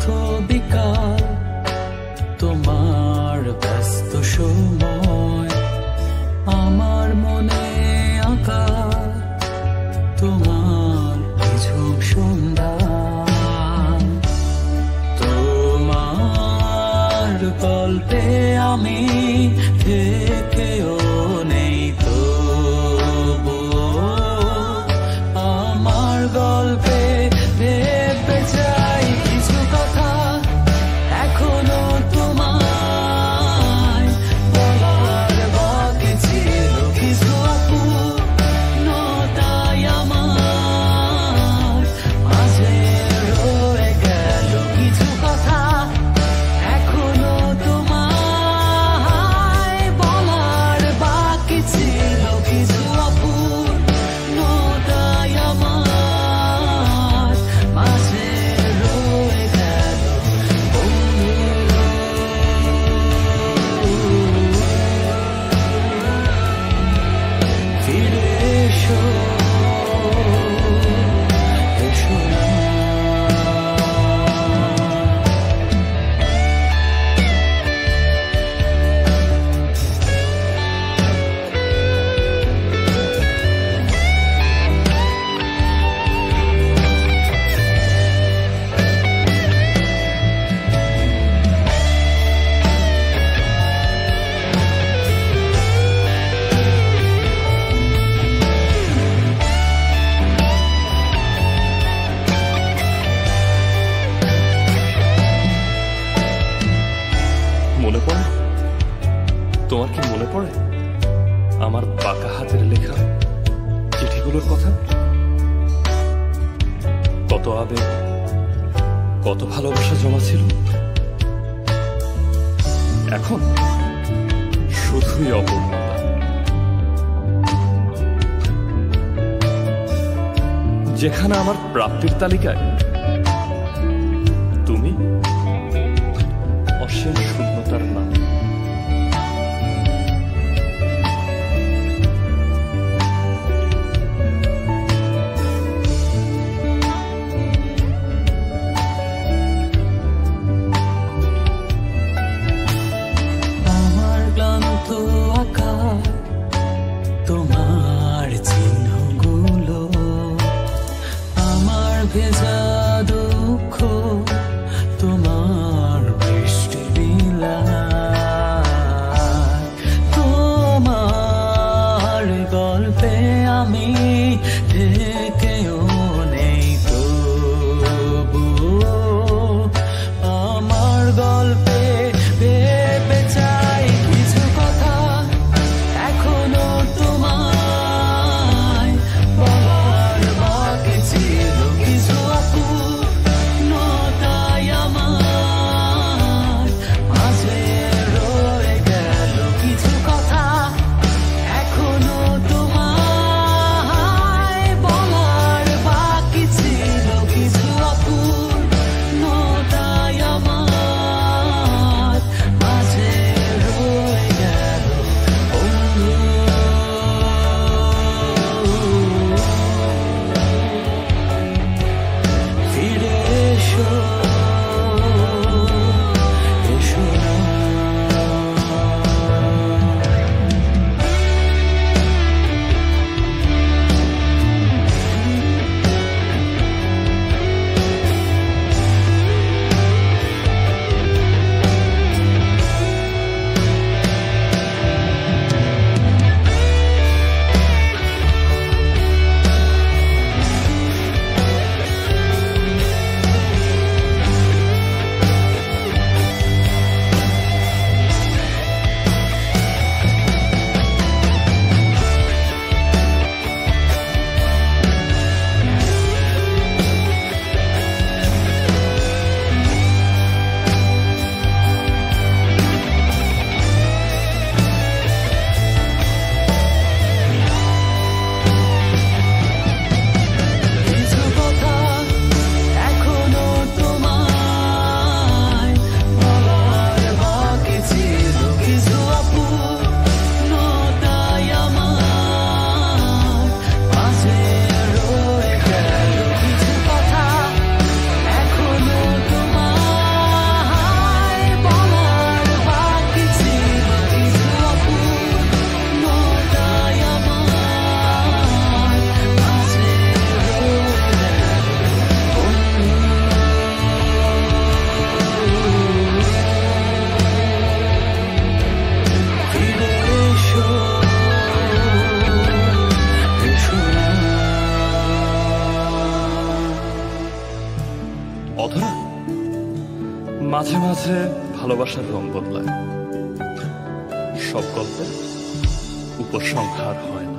বিকাল তোমার ব্যস্ত সময় আমার মনে আঁকা তোমার ঝুম সন্ধ্যা তোমার গল্পে আমি থেকেও নেই তো আমার গল্পে ভেবে যাই কিছু কথা এখনো তোমায় বলার বাকি ছিল কিছু অপূর্ণতাই আমার মাঝে রয়ে গেল কিছু কথা এখনো তোমায় বলার বাকি ছিল কিছু অপূর্ণতাই আমার মাঝে রয়ে গেল ফিরে এসো এসো না মনে পড়ে? তোমার কি মনে পড়ে আমার বাঁকা হাতের লেখা চিঠিগুলোর কথা? কত আবেগ, কত ভালোবাসা জমা ছিল। এখন শুধুই অপূর্ণতা। যেখানে আমার প্রাপ্তির তালিকায় তুমি অসীম শূন্যতার নাম। আমার ক্লান্ত আকার তোমার চিহ্নগুলো আমার ভেজা দুঃখ তোমার বৃষ্টি বিলায় তোমার গল্পে আমি থেকেও নেই তবুও আমার গল্পে ভেবে চাই কিছু কথা এখনো তোমায় বলার বাকি ছিল কিছু অপূর্ণতাই আমার মাঝে রয়ে গেল কিছু কথা এখনো তোমায় বলার বাকি ছিল কিছু অপূর্ণতাই আমার মাঝে রয়ে গেল ফিরে এসো এসো না অধরা মাঝে মাঝে ভালোবাসার রং বদলায়, সব গল্পে উপসংহার হয় না।